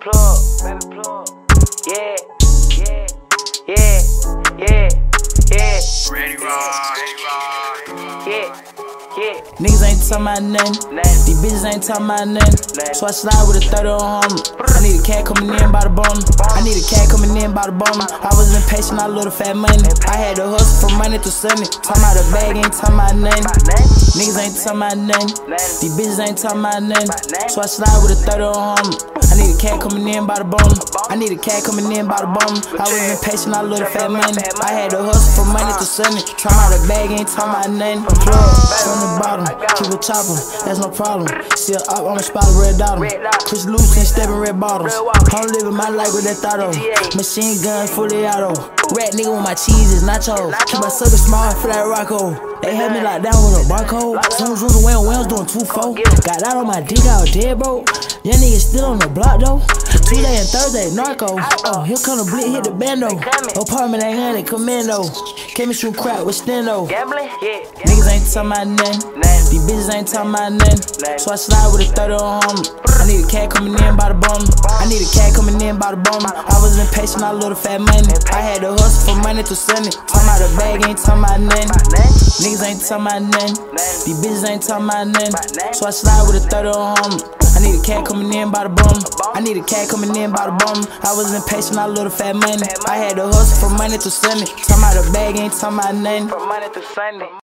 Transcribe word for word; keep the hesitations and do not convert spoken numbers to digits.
plug, baby plug. Yeah, yeah, yeah, yeah, yeah. Ready, rock, ready, rock. Yeah, yeah. Niggas ain't talking about nothing. These bitches ain't talking about nothing. So I slide with a thirty on home. I need a cat coming in by the bottom. I need a cat coming in by the bottom. I was impatient, I love the fat money. I had to hustle from Monday to Sunday. Talking about a bag, ain't talking about nothing. Niggas ain't talking about nothing. These bitches ain't talking about nothing. So I slide with a thirty on home. I need a cat coming in by the bottom. I need a cat coming in by the bottom. I was impatient, I love the fat money. I had to hustle from Monday to Sunday. Talking about a bag, ain't talking about nothing. Plug from the bottom, keep a chopper, that's no problem. Still up on the spot, red dot. Chris loose and stepping red bottles. I'm living my life with that thought of machine gun fully auto. Rat nigga with my cheese is nachos. Keep my circle small for that rocko. They had me locked down with a barcode. Some zoos and whale whales doing two four. Got out on my dick, I was dead, bro. Young nigga still on the block though. Tuesday and Thursday, narco. Oh, here come the blitz, hit the bando. Apartment ain't hundred, commando. Came and shoot crap with stendo. Niggas ain't talking about nothing. These bitches ain't talking about nothing. So I slide with a thirty on home. I need a cat coming in by the bottom. I need a cat coming in by the bottom. I was impatient, I love the fat money. I had to hustle from Monday to Sunday. Talking about a bag, ain't talking about nothing. Niggas ain't talking about nothing. These bitches ain't talking about nothing. So I slide with a thirty on home. I need a cat coming in by the bottom. I need a cat coming in by the bottom. I was impatient, I love the fat money. I had to hustle from Monday to Sunday. Talking about a bag, ain't talking about nothing. From Monday to Sunday.